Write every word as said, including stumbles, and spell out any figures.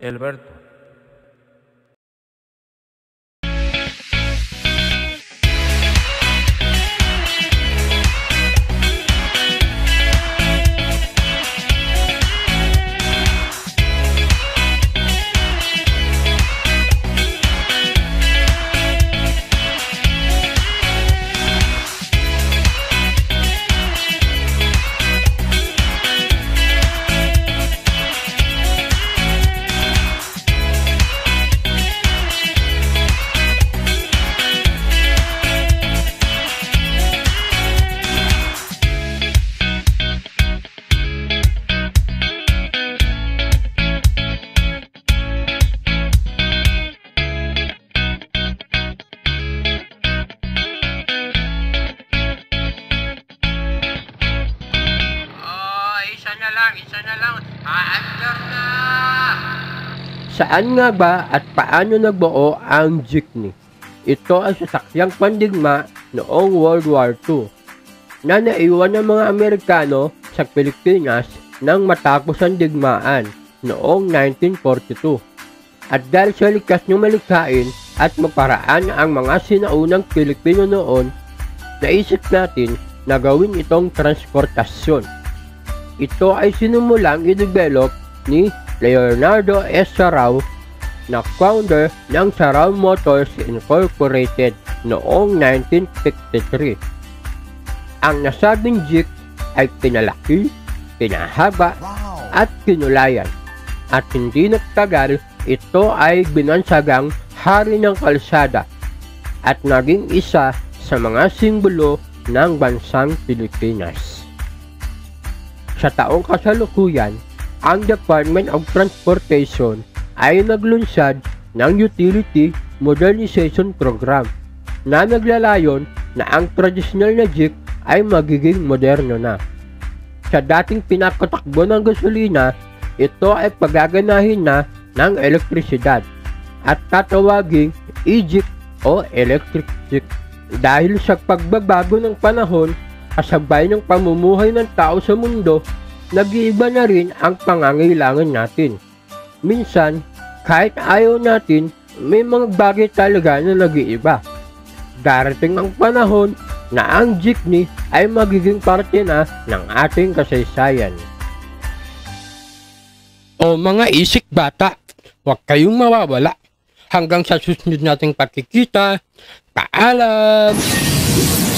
Alberto. Isa na lang, isa na lang. Aandar na! Saan nga ba at paano nagbuo ang Jeepney? Ito ay sasakyang pandigma noong World War Two na naiwan ng mga Amerikano sa Pilipinas nang matapos ang digmaan noong nineteen forty-two. At dahil sa likas niyong malikhain at maparaan ang mga sinaunang Pilipino noon, naisip natin na gawin itong transportasyon. Ito ay sinumulang i-develop ni Leonardo S. Sarao na founder ng Sarao Motors Incorporated noong nineteen sixty-three. Ang nasabing jeep ay pinalaki, pinahaba at kinulayan. At hindi nagtagal, ito ay binansagang hari ng kalsada at naging isa sa mga simbolo ng bansang Pilipinas. Sa taong kasalukuyan, ang Department of Transportation ay naglunsad ng Utility Modernization Program na naglalayon na ang tradisyonal na jeep ay magiging moderno na. Sa dating pinakatakbo ng gasolina, ito ay pagaganahin na ng elektrisidad at tatawaging e-jeep o electric jeep. Dahil sa pagbabago ng panahon, kasabay ng pamumuhay ng tao sa mundo, nag-iiba na rin ang pangangailangan natin. Minsan, kahit ayaw natin, may mga bagay talaga na nag-iiba. Darating ang panahon na ang jeepney ay magiging parte na ng ating kasaysayan. O mga isik bata, huwag kayong mawawala. Hanggang sa susunod nating pagkikita, paalam!